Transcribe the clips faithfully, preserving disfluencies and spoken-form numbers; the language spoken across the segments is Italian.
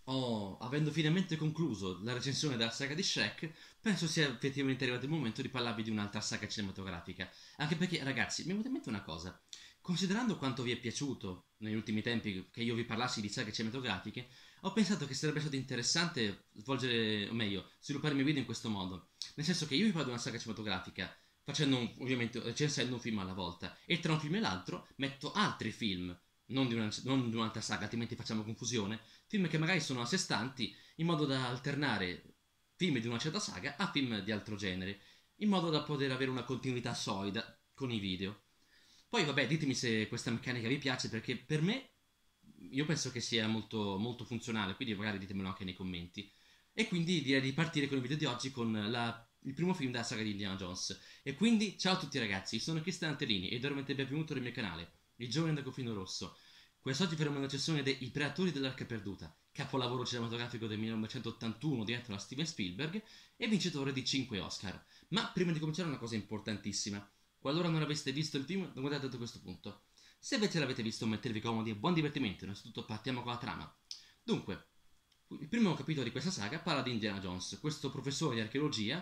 ho, avendo finalmente concluso la recensione della saga di Shrek, penso sia effettivamente arrivato il momento di parlarvi di un'altra saga cinematografica. Anche perché, ragazzi, mi è venuta in mente una cosa. Considerando quanto vi è piaciuto negli ultimi tempi che io vi parlassi di saghe cinematografiche, ho pensato che sarebbe stato interessante svolgere, o meglio, sviluppare i miei video in questo modo. Nel senso che io vi parlo di una saga cinematografica, facendo un- ovviamente recensendo un film alla volta, e tra un film e l'altro metto altri film, non di, una, non di un'altra saga, altrimenti facciamo confusione, film che magari sono a sé stanti, in modo da alternare film di una certa saga a film di altro genere, in modo da poter avere una continuità solida con i video. Poi vabbè, ditemi se questa meccanica vi piace, perché per me io penso che sia molto, molto funzionale, quindi magari ditemelo anche nei commenti. E quindi direi di partire con il video di oggi con la- il primo film della saga di Indiana Jones. E quindi ciao a tutti ragazzi, sono Cristian Antellini ed veramente benvenuto nel mio canale, Il Giovane da Cofino Rosso. Quest'oggi faremo una recensione dei I Predatori dell'Arca Perduta, capolavoro cinematografico del millenovecentottantuno diretto da Steven Spielberg e vincitore di cinque Oscar. Ma prima di cominciare una cosa importantissima. Qualora non aveste visto il film, non guardate a questo punto. Se invece l'avete visto, mettetevi comodi e buon divertimento. Innanzitutto partiamo con la trama. Dunque, il primo capitolo di questa saga parla di Indiana Jones, questo professore di archeologia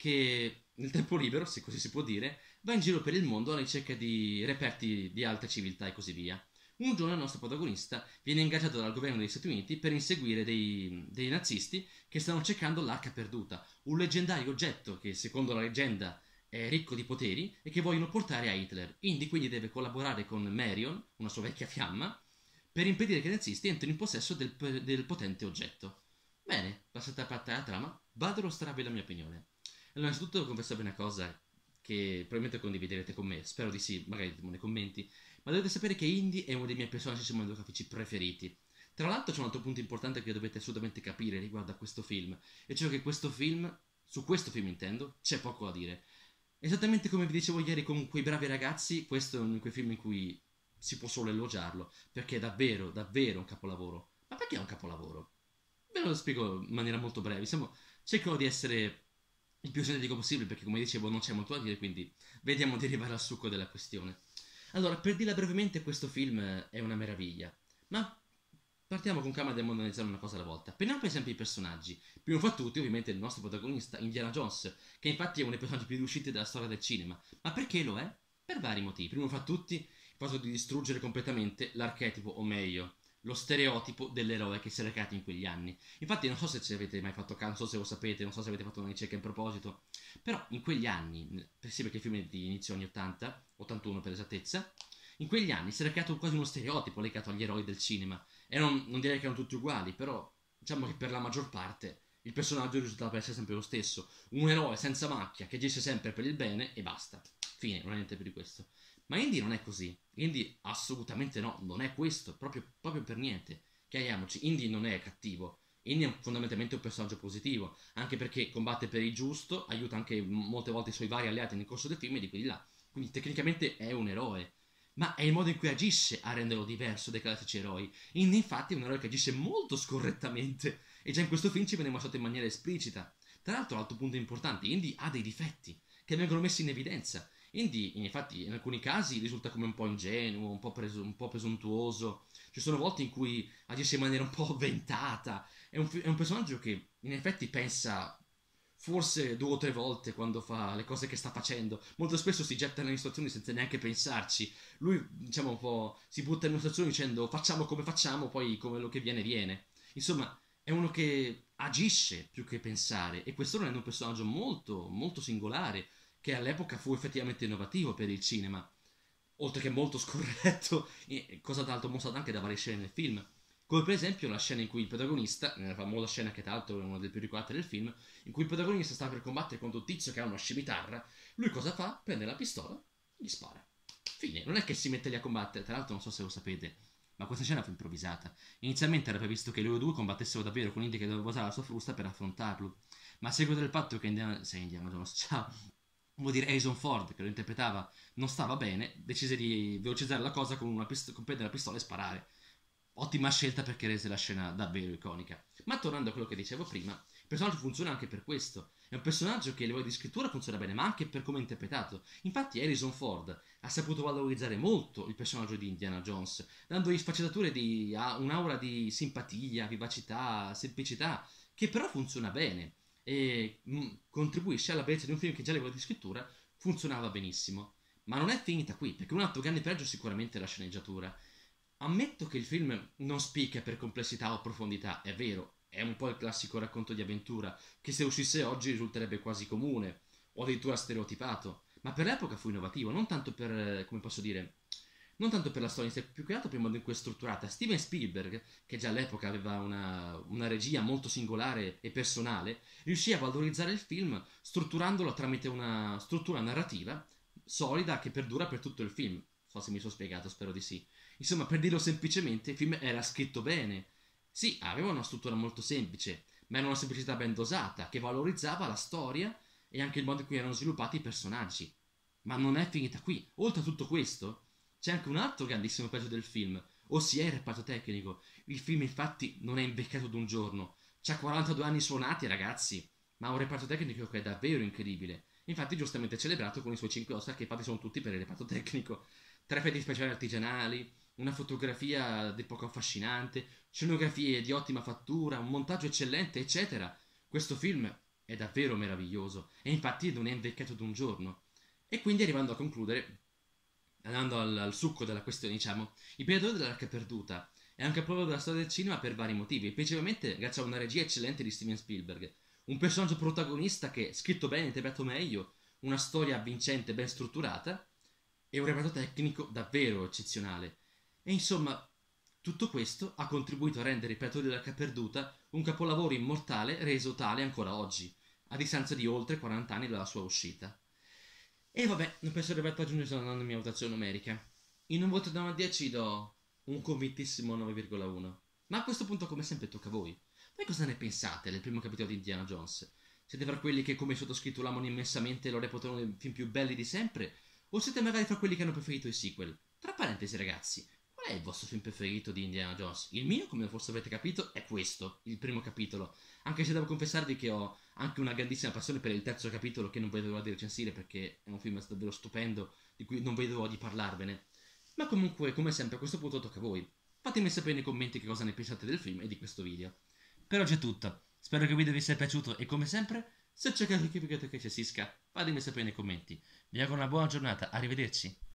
che nel tempo libero, se così si può dire, va in giro per il mondo alla ricerca di reperti di altre civiltà e così via. Un giorno il nostro protagonista viene ingaggiato dal governo degli Stati Uniti per inseguire dei, dei nazisti che stanno cercando l'arca perduta, un leggendario oggetto che, secondo la leggenda, è ricco di poteri e che vogliono portare a Hitler. Indy quindi deve collaborare con Marion, una sua vecchia fiamma, per impedire che i nazisti entrino in possesso del, del potente oggetto. Bene, passata parte la trama, vado a illustrarvi la mia opinione. Allora, innanzitutto devo confessarvi una cosa che probabilmente condividerete con me, spero di sì, magari nei commenti, ma dovete sapere che Indy è uno dei miei personaggi cinematografici preferiti. Tra l'altro c'è un altro punto importante che dovete assolutamente capire riguardo a questo film, e cioè che questo film, su questo film intendo, c'è poco da dire. Esattamente come vi dicevo ieri con quei bravi ragazzi, questo è uno di quei film in cui si può solo elogiarlo, perché è davvero, davvero un capolavoro. Ma perché è un capolavoro? Ve lo spiego in maniera molto breve. Diciamo, cerco di essere il più sintetico possibile, perché come dicevo non c'è molto da dire, quindi vediamo di arrivare al succo della questione. Allora, per dirla brevemente, questo film è una meraviglia, ma partiamo con calma e andiamo ad analizzare una cosa alla volta. Prendiamo per esempio i personaggi. Primo fra tutti, ovviamente, il nostro protagonista, Indiana Jones, che infatti è uno dei personaggi più riusciti della storia del cinema. Ma perché lo è? Per vari motivi. Primo fra tutti, il fatto di distruggere completamente l'archetipo, o meglio, lo stereotipo dell'eroe che si è recato in quegli anni. Infatti, non so se ci avete mai fatto caso, non so se lo sapete, non so se avete fatto una ricerca in proposito, però in quegli anni, sì perché il film è di inizio anni ottanta, ottantuno per esattezza, in quegli anni si era creato quasi uno stereotipo legato agli eroi del cinema. E non, non direi che erano tutti uguali, però diciamo che per la maggior parte il personaggio risultava per essere sempre lo stesso. Un eroe senza macchia che agisce sempre per il bene e basta. Fine, non è niente più di questo. Ma Indy non è così. Indy assolutamente no, non è questo, proprio, proprio per niente. Chiariamoci, Indy non è cattivo. Indy è fondamentalmente un personaggio positivo, anche perché combatte per il giusto, aiuta anche molte volte i suoi vari alleati nel corso del film e di qui di là. Quindi tecnicamente è un eroe. Ma è il modo in cui agisce a renderlo diverso dai classici eroi. Indy infatti è un eroe che agisce molto scorrettamente e già in questo film ci viene mostrato in maniera esplicita. Tra l'altro, altro punto importante, Indy ha dei difetti che vengono messi in evidenza. Indy, infatti, in alcuni casi risulta come un po' ingenuo, un po', presu- un po' presuntuoso. Ci sono volte in cui agisce in maniera un po' avventata. È un, fi- è un personaggio che in effetti pensa forse due o tre volte quando fa le cose che sta facendo. Molto spesso si getta nelle situazioni senza neanche pensarci. Lui, diciamo, un po' si butta in una situazione dicendo facciamo come facciamo, poi come lo che viene viene. Insomma, è uno che agisce più che pensare, e questo lo rende un personaggio molto, molto singolare, che all'epoca fu effettivamente innovativo per il cinema, oltre che molto scorretto, e cosa tra l'altro mostrato anche da varie scene nel film. Come per esempio la scena in cui il protagonista, nella famosa scena che tra l'altro è una delle più ricordate del film, in cui il protagonista sta per combattere contro un tizio che ha una scimitarra, lui cosa fa? Prende la pistola e gli spara. Fine, non è che si mette lì a combattere, tra l'altro non so se lo sapete, ma questa scena fu improvvisata. Inizialmente era previsto che loro due combattessero davvero con Indy che doveva usare la sua frusta per affrontarlo, ma a seguito del fatto che Indiana, se Indiana Jones, ciao, vuol dire Harrison Ford, che lo interpretava, non stava bene, decise di velocizzare la cosa con, una pist- con prendere la pistola e sparare. Ottima scelta perché rese la scena davvero iconica. Ma tornando a quello che dicevo prima, il personaggio funziona anche per questo. È un personaggio che a livello di scrittura funziona bene, ma anche per come è interpretato. Infatti Harrison Ford ha saputo valorizzare molto il personaggio di Indiana Jones, dandogli sfaccettature di ha un'aura di simpatia, vivacità, semplicità, che però funziona bene e mh, contribuisce alla bellezza di un film che già a livello di scrittura funzionava benissimo. Ma non è finita qui, perché un altro grande pregio è sicuramente la sceneggiatura. Ammetto che il film non spicca per complessità o profondità, è vero, è un po' il classico racconto di avventura, che se uscisse oggi risulterebbe quasi comune, o addirittura stereotipato, ma per l'epoca fu innovativo, non tanto per, eh, come posso dire, non tanto per la storia in sé, più che altro per il modo in cui è strutturata. Steven Spielberg, che già all'epoca aveva una, una regia molto singolare e personale, riuscì a valorizzare il film strutturandolo tramite una struttura narrativa solida che perdura per tutto il film. Non so se mi sono spiegato, spero di sì. Insomma, per dirlo semplicemente, il film era scritto bene. Sì, aveva una struttura molto semplice, ma era una semplicità ben dosata, che valorizzava la storia e anche il modo in cui erano sviluppati i personaggi. Ma non è finita qui. Oltre a tutto questo, c'è anche un altro grandissimo pezzo del film, ossia il reparto tecnico. Il film infatti non è invecchiato d'un giorno. C'ha quarantadue anni suonati, ragazzi, ma ha un reparto tecnico che è davvero incredibile. Infatti giustamente celebrato con i suoi cinque Oscar, che infatti sono tutti per il reparto tecnico. Tre effetti speciali artigianali, una fotografia di poco affascinante, scenografie di ottima fattura, un montaggio eccellente, eccetera. Questo film è davvero meraviglioso e infatti non è invecchiato d'un giorno. E quindi arrivando a concludere, andando al, al succo della questione, diciamo, Il Predatore dell'Arca Perduta è anche proprio della storia del cinema per vari motivi, principalmente grazie a una regia eccellente di Steven Spielberg, un personaggio protagonista che, scritto bene, interpretato meglio, una storia avvincente, ben strutturata, e un reparto tecnico davvero eccezionale. E insomma, tutto questo ha contribuito a rendere Il Predatore dell'Arca Perduta un capolavoro immortale reso tale ancora oggi, a distanza di oltre quaranta anni dalla sua uscita. E vabbè, non penso di aver raggiunto la mia votazione numerica. In un voto da uno a dieci do un convintissimo nove virgola uno. Ma a questo punto, come sempre, tocca a voi. Voi cosa ne pensate del primo capitolo di Indiana Jones? Siete fra quelli che, come il sottoscritto, l'amano immensamente e lo reputano uno dei film più belli di sempre? O siete magari fra quelli che hanno preferito i sequel? Tra parentesi, ragazzi, qual è il vostro film preferito di Indiana Jones? Il mio, come forse avete capito, è questo, il primo capitolo. Anche se devo confessarvi che ho anche una grandissima passione per il terzo capitolo che non vedo l'ora di recensire perché è un film davvero stupendo di cui non vedo l'ora di parlarvene. Ma comunque, come sempre, a questo punto tocca a voi. Fatemi sapere nei commenti che cosa ne pensate del film e di questo video. Per oggi è tutto. Spero che il video vi sia piaciuto e come sempre, se c'è qualche video che ci assisca, fatemi sapere nei commenti. Vi auguro una buona giornata, arrivederci.